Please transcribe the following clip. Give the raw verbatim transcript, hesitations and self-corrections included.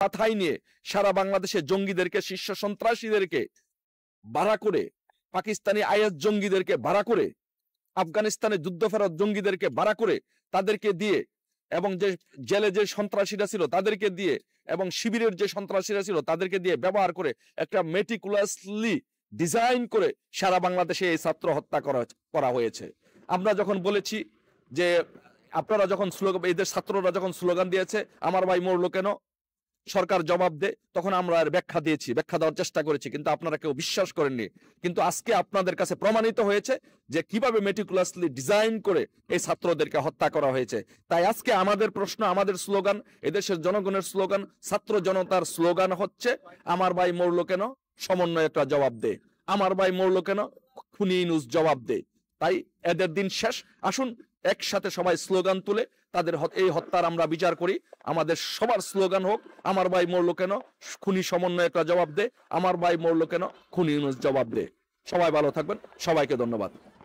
মাথায় নিয়ে সারা বাংলাদেশে জঙ্গিদেরকে, শীর্ষ সন্ত্রাসীদেরকে ভাড়া করে, পাকিস্তানি আইএস জঙ্গিদেরকে ভাড়া করে, আফগানিস্তানে যুদ্ধ ফেরত জঙ্গিদেরকে ভাড়া করে তাদেরকে দিয়ে, এবং যে জেলে যে সন্ত্রাসীরা ছিল তাদেরকে দিয়ে, এবং শিবিরের যে সন্ত্রাসীরা ছিল তাদেরকে দিয়ে ব্যবহার করে একটা মেটিকুলাসলি ডিজাইন করে সারা বাংলাদেশে এই ছাত্র হত্যা করা করা হয়েছে। আমরা যখন বলেছি যে আপনারা যখন স্লোগান, এদের ছাত্ররা যখন স্লোগান দিয়েছে আমার ভাই মরলো কেন, সরকার জবাব দে, তখন আমরা আর ব্যাখ্যা দিয়েছি, ব্যাখ্যা দেওয়ার চেষ্টা করেছি, কিন্তু আপনারা কেউ বিশ্বাস করেননি। কিন্তু আজকে আপনাদের কাছে প্রমাণিত হয়েছে যে কিভাবে মেটিকুলাসলি ডিজাইন করে এই ছাত্রদেরকে হত্যা করা হয়েছে। তাই আজকে আমাদের প্রশ্ন, আমাদের স্লোগান, এদেশের জনগণের স্লোগান, ছাত্র জনতার স্লোগান হচ্ছে আমার ভাই মরলো কেন, সমন্বয়করা জবাব দে, আমার ভাই মরলো কেন, খুনি ইউনূস জবাব দে। তাই এদের দিন শেষ, আসুন একসাথে সবাই স্লোগান তুলে তাদের এই হত্যার আমরা বিচার করি। আমাদের সবার স্লোগান হোক আমার ভাই মরলো কেন, খুনি সমন্বয়করা জবাব দে, আমার ভাই মরলো কেন, খুনি ইউনূস জবাব দে। সবাই ভালো থাকবেন, সবাইকে ধন্যবাদ।